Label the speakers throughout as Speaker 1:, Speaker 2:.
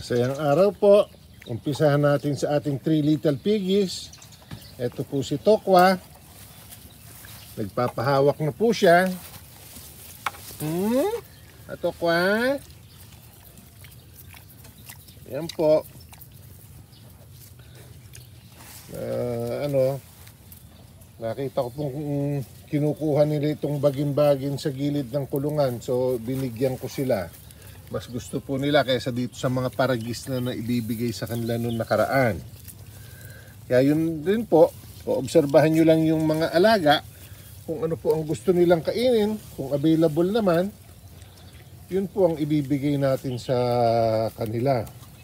Speaker 1: Masayang araw po. Umpisahan natin sa ating 3 little piggies. Ito po si Tokwa. Nagpapahawak na po siya. Tokwa. Yan po. Nakita ko pong kinukuha nila itong bagin-bagin sa gilid ng kulungan. So binigyan ko sila. Mas gusto po nila kaysa dito sa mga paragis na ibibigay sa kanila noong nakaraan. Kaya yun din po, obserbahan nyo lang yung mga alaga, kung ano po ang gusto nilang kainin, kung available naman, yun po ang ibibigay natin sa kanila.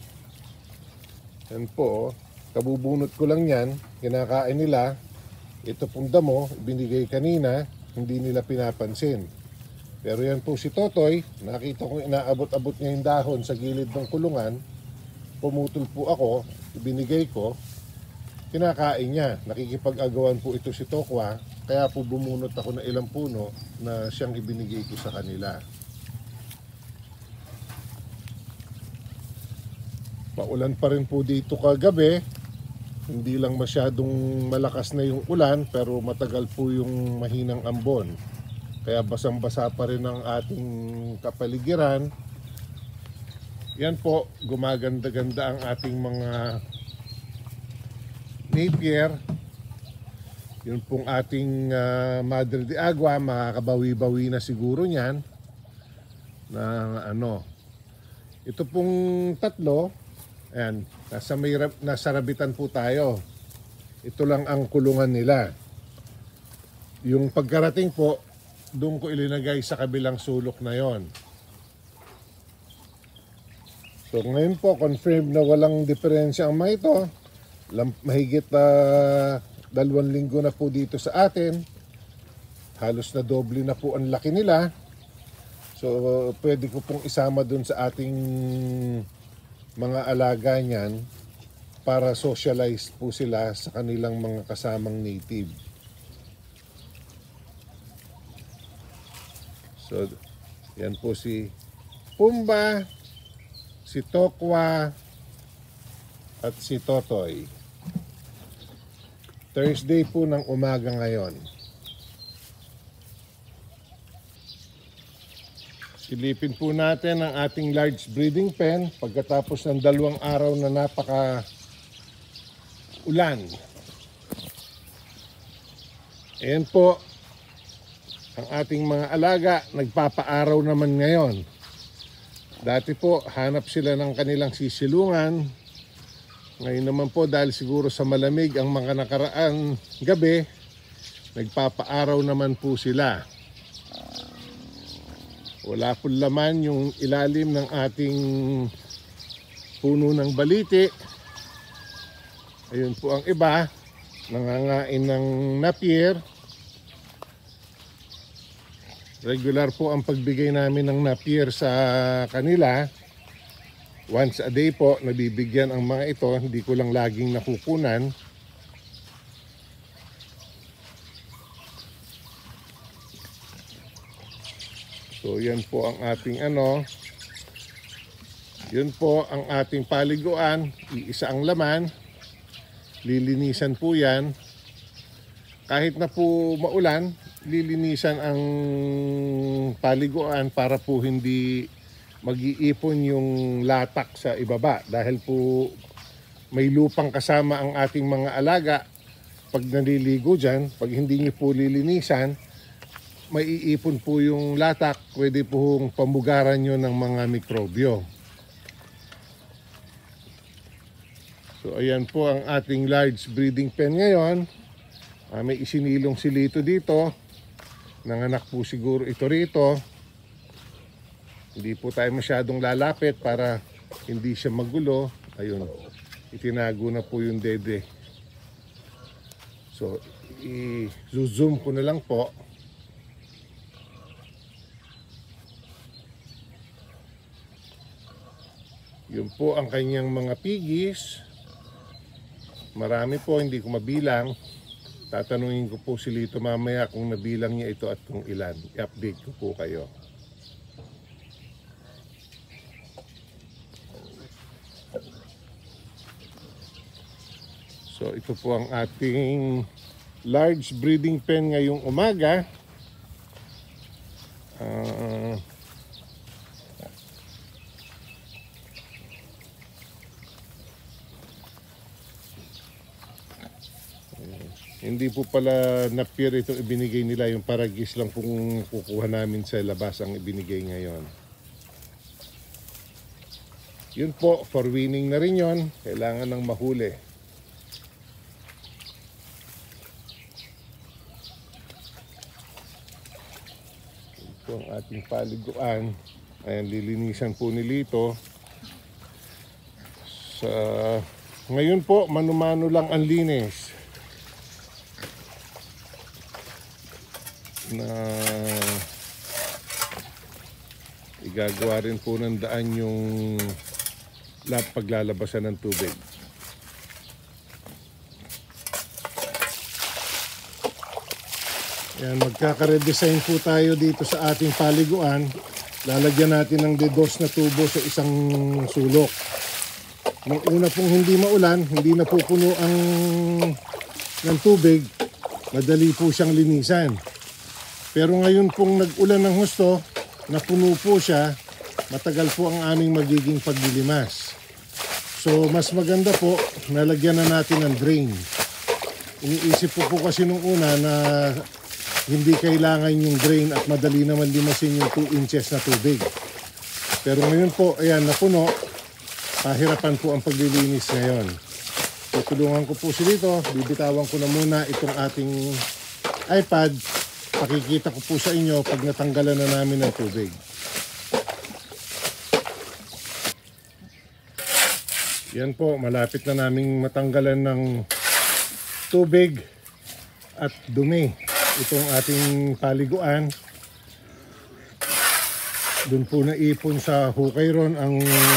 Speaker 1: Yan po, kabubunot ko lang yan, kinakain nila, ito pong damo, ibinigay kanina, hindi nila pinapansin. Pero yan po si Totoy, nakita ko inaabot-abot niya yung dahon sa gilid ng kulungan. Pumutol po ako, ibinigay ko, kinakain niya. Nakikipag-agawan po ito si Tokwa, kaya po bumunot ako ng ilang puno na siyang ibinigay ko sa kanila. Paulan pa rin po dito kagabi, hindi lang masyadong malakas na yung ulan pero matagal po yung mahinang ambon. Kaya basang-basa pa rin ang ating kapaligiran. Yan po, gumaganda-ganda ang ating mga napier. Yun pong ating Madre de Agua, makakabawi-bawi na siguro niyan. Ito pong tatlo, ayan, nasa rabitan po tayo. Ito lang ang kulungan nila. Yung pagkarating po, doon ko ilinagay sa kabilang sulok na yon. So ngayon po, confirm na walang diferensya ang mga ito. Mahigit 2 linggo na po dito sa atin. Halos na doble na po ang laki nila. So pwede ko pong isama doon sa ating mga alaga niyan para socialize po sila sa kanilang mga kasamang native. So, yan po si Pumba, si Tokwa, at si Totoy. Thursday po ng umaga ngayon. Silipin po natin ang ating large breeding pen pagkatapos ng 2 araw na napaka ulan. Ayan po. Ang ating mga alaga, nagpapaaraw naman ngayon. Dati po, hanap sila ng kanilang sisilungan. Ngayon naman po, dahil siguro sa malamig ang mga nakaraan gabi, nagpapaaraw naman po sila. Wala po laman yung ilalim ng ating puno ng baliti. Ayun po ang iba, nangangain ng napier. Regular po ang pagbigay namin ng napier sa kanila. Once a day po, nabibigyan ang mga ito. Hindi ko lang laging nakukunan. So yan po ang ating Yun po ang ating paliguan. Iisa ang laman. Lilinisan po yan. Kahit na po maulan, lilinisan ang paliguan para po hindi mag-iipon yung latak sa ibaba. Dahil po may lupang kasama ang ating mga alaga. Pag naliligo dyan, pag hindi nyo po lilinisan, may iipon po yung latak. Pwede po pamugaran nyo ng mga mikrobyo. So ayan po ang ating large breeding pen ngayon. May isinilong silito dito. Nanganak po siguro ito rito. Hindi po tayo masyadong lalapit para hindi siya magulo. Ayun, itinago na po yung dede. So, i-zoom ko na lang po. Yun po ang kanyang mga piggies. Marami po, hindi ko mabilang. Tatanungin ko po si Lito mamaya kung nabilang niya ito at kung ilan. I-update ko po kayo. So ito po ang ating large breeding pen ngayong umaga. Hindi po pala na-pure itong ibinigay nila, yung paragis lang pong kukuha namin sa labas ang ibinigay ngayon. Yun po, for winning na rin yun, kailangan ng mahuli. Ito ang ating paliguan. Ayan, lilinisan po ni Lito. Ngayon po, mano-mano lang ang linis. Na igagawa rin po ng daan yung paglalabasan ng tubig. Yan, magkaka-redesign po tayo dito sa ating paliguan. Lalagyan natin ng dedos na tubo sa isang sulok. Nung una pong hindi maulan, hindi na po puno ng tubig, madali po siyang linisan. Pero ngayon pong nag-ulan ng husto, napuno po siya, matagal po ang aming magiging paglilimas. So mas maganda po, nalagyan na natin ng drain. Iniisip po kasi nung una na hindi kailangan yung drain at madali naman limasin yung 2 inches na tubig. Pero ngayon po, ayan, napuno, pahirapan po ang paglilinis ngayon. Tutulungan ko po si Lito, bibitawan ko na muna itong ating iPad. Pakikita ko po sa inyo pag natanggalan na namin ng tubig. Yan po, malapit na naming matanggalan ng tubig at dumi itong ating paliguan. Doon po naipon sa hukay ron ang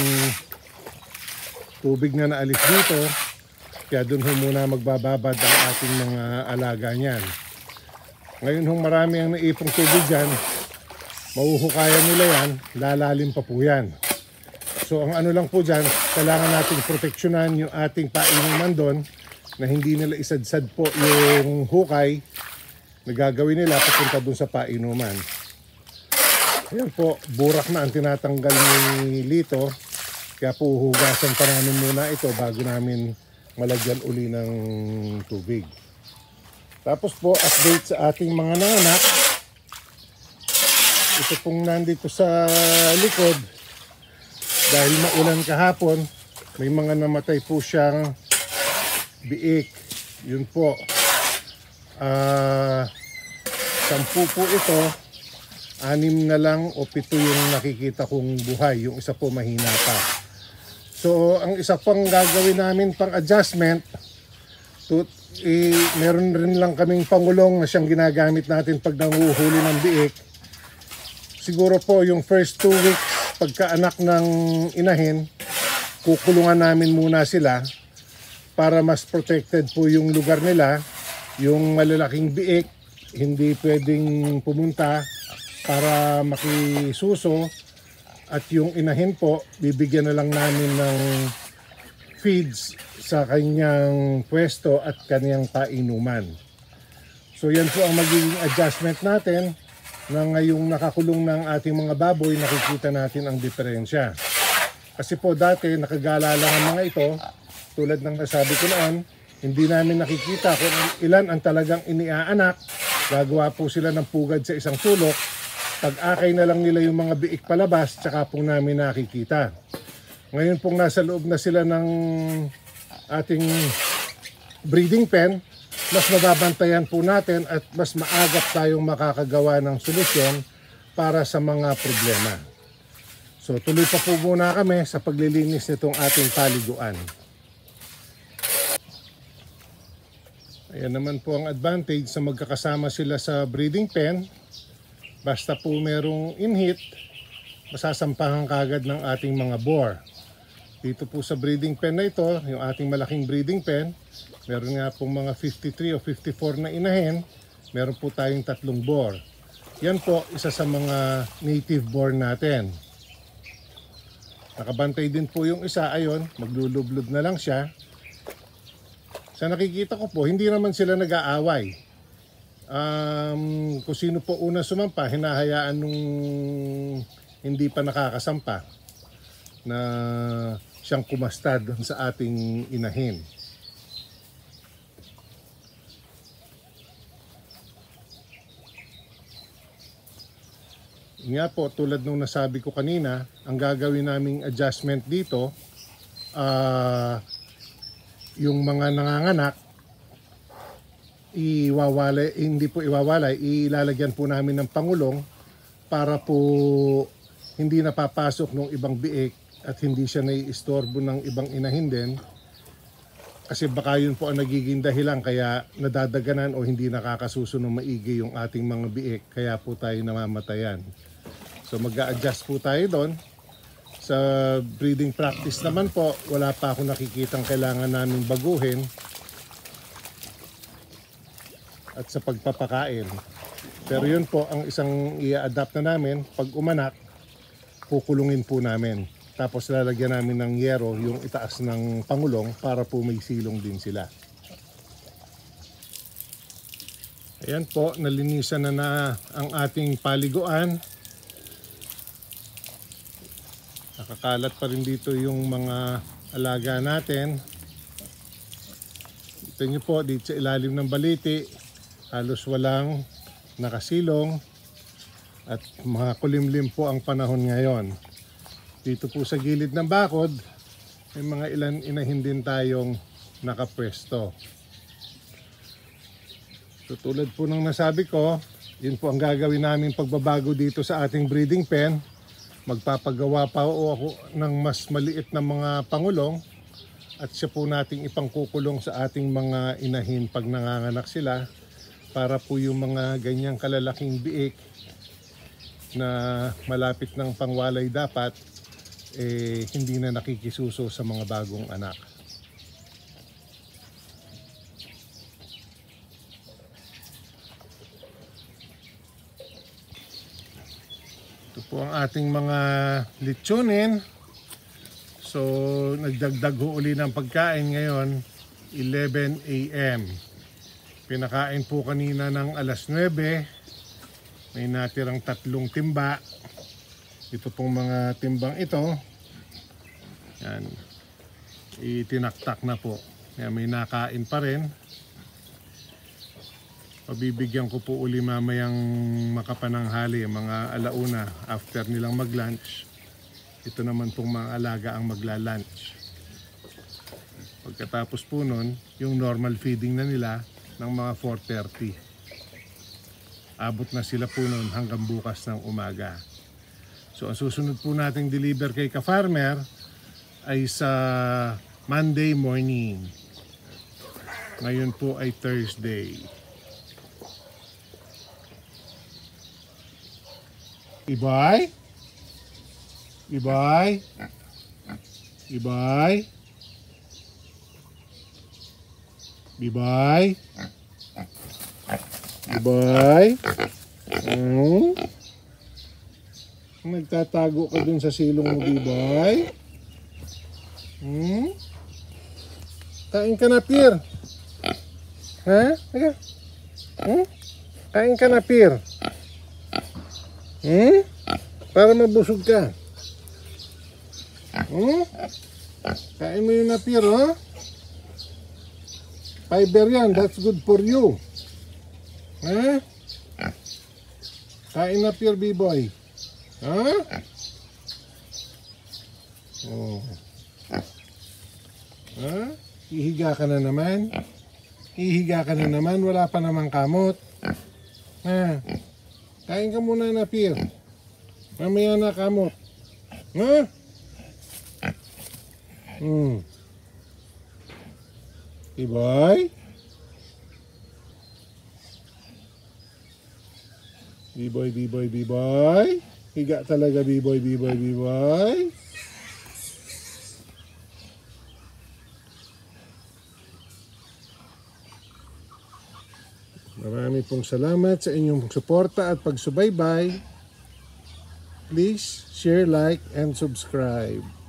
Speaker 1: tubig na naalis dito. Kaya doon ho muna magbababad ang ating mga alaga niyan. Ngayon hong marami ang naipong tubig dyan, mahuhukayan nila yan, lalalim pa po yan. So ang ano lang po dyan, kailangan nating proteksyonan yung ating painuman doon na hindi nila isadsad po yung hukay na gagawin nila papunta doon sa painuman. Ayan po, burak na ang tinatanggal ni Lito, kaya po hugasan pa namin muna ito bago namin malagyan uli ng tubig. Tapos po, update sa ating mga nanganak. Ito pong nandito sa likod. Dahil maulan kahapon, may mga namatay po siyang biik. Yun po. 10 po ito. 6 na lang o 7 yung nakikita kong buhay. Yung isa po mahina pa. So, ang isa pang gagawin namin pang adjustment, meron rin lang kaming pangulong na siyang ginagamit natin pag nanguhuli ng biik. Siguro po yung first 2 weeks pagkaanak ng inahin, kukulungan namin muna sila para mas protected po yung lugar nila. Yung malalaking biik hindi pwedeng pumunta para makisuso, at yung inahin po bibigyan na lang namin ng feeds sa kanyang pwesto at kanyang painuman. So yan po ang magiging adjustment natin na ngayong nakakulong ng ating mga baboy, nakikita natin ang diferensya. Kasi po dati nakagala lang ang mga ito, tulad ng nasabi ko noon, hindi namin nakikita kung ilan ang talagang iniaanak. Gagawa po sila ng pugad sa isang sulok. Pag-akay na lang nila yung mga biik palabas, tsaka po namin nakikita. Ngayon pong nasa loob na sila ng ating breeding pen, mas mababantayan po natin at mas maagap tayong makakagawa ng solusyon para sa mga problema. So tuloy pa po muna kami sa paglilinis nitong ating paliguan. Ayan naman po ang advantage sa magkakasama sila sa breeding pen. Basta po merong inhit, masasampahan kagad ng ating mga boar. Dito po sa breeding pen na ito, yung ating malaking breeding pen, meron nga pong mga 53 o 54 na inahin, meron po tayong 3 boar. Yan po, isa sa mga native boar natin. Nakabantay din po yung isa, ayon, maglulublod na lang siya. Sa nakikita ko po, hindi naman sila nag-aaway. Kung sino po una sumampa, hinahayaan nung hindi pa nakakasampa na siyang kumastad sa ating inahin. Nga po, tulad nung nasabi ko kanina, ang gagawin naming adjustment dito, yung mga nanganganak, hindi po iwawalay, ilalagyan po namin ng pangulong para po hindi napapasok ng ibang biik at hindi siya naiistorbo ng ibang inahin din. Kasi baka yun po ang nagiging dahilan kaya nadadaganan o hindi nakakasusunod maigi yung ating mga biik, kaya po tayo namamatayan. So mag-a-adjust po tayo doon. Sa breeding practice naman po, wala pa ako nakikitang kailangan namin baguhin. At sa pagpapakain. Pero yun po ang isang i-adapt na namin. Pag umanak, kukulungin po namin. Tapos lalagyan namin ng yero yung itaas ng pangulong para po may silong din sila. Ayan po, nalinisan na ang ating paliguan. Nakakalat pa rin dito yung mga alaga natin. Ito nyo po, dito sa ilalim ng baliti, halos walang nakasilong at mga kulimlim po ang panahon ngayon. Dito po sa gilid ng bakod, may mga ilan inahin din tayong nakapwesto. So, tulad po ng nasabi ko, yun po ang gagawin namin pagbabago dito sa ating breeding pen. Magpapagawa pa ako ng mas maliit na mga pangulong at siya po nating ipangkukulong sa ating mga inahin pag nanganganak sila para po yung mga ganyang kalalaking biik na malapit ng pangwalay dapat hindi na nakikisuso sa mga bagong anak. Ito po ang ating mga litsunin. So, nagdagdag ho uli ng pagkain ngayon, 11 AM. Pinakain po kanina ng alas 9. May natirang 3 timba. Ito pong mga timbang ito. Yan. Itinaktak na po. Yan, may nakain pa rin. Pabibigyan ko po uli mamayang makapananghali, mga alauna after nilang mag-lunch. Ito naman pong mga alaga ang magla-lunch. Pagkatapos po nun, yung normal feeding na nila ng mga 4:30. Abot na sila po nun hanggang bukas ng umaga. So ang susunod po nating deliver kay ka-farmer ay sa Monday morning. Ngayon po ay Thursday. Ibay? Ibay? Ibay? Ibay? Ibay? Nagtatago ka dun sa silong mo, Ibay? Kain ka na, Pir. Ha? Teka. Kain ka na, Pir. Para mabusog ka. Kain mo yun na, Pir, ha? Fiber yan, that's good for you. Ha? Kain na, Pir, B-boy. Ha? Oh. Ha? Ihiga ka na naman. Ihiga ka na naman, wala pa namang kamot. Ha? Kain ka muna na, Pir. Mamaya na kamot. Ha? Ibay? B-boy, B-boy, B-boy? Higa talaga, B-boy, B-boy, B-boy? Marami pong salamat sa inyong suporta at pagsubaybay. Please share, like, and subscribe.